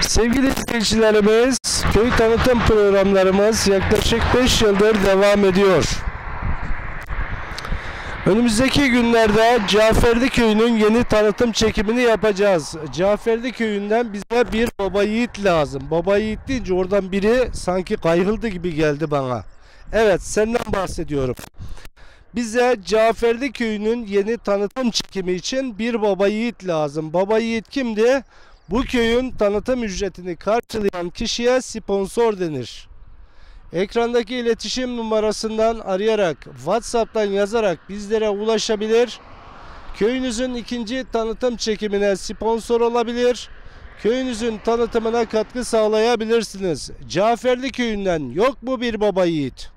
Sevgili izleyicilerimiz, köy tanıtım programlarımız yaklaşık 5 yıldır devam ediyor. Önümüzdeki günlerde Caferli Köyü'nün yeni tanıtım çekimini yapacağız. Caferli Köyü'nden bize bir baba yiğit lazım. Baba yiğit deyince oradan biri sanki kaygıldı gibi geldi bana. Evet, senden bahsediyorum. Bize Caferli Köyü'nün yeni tanıtım çekimi için bir baba yiğit lazım. Baba yiğit kimdi? Bu köyün tanıtım ücretini karşılayan kişiye sponsor denir. Ekrandaki iletişim numarasından arayarak, WhatsApp'tan yazarak bizlere ulaşabilir. Köyünüzün ikinci tanıtım çekimine sponsor olabilir. Köyünüzün tanıtımına katkı sağlayabilirsiniz. Caferli Köyü'nden yok mu bir baba yiğit?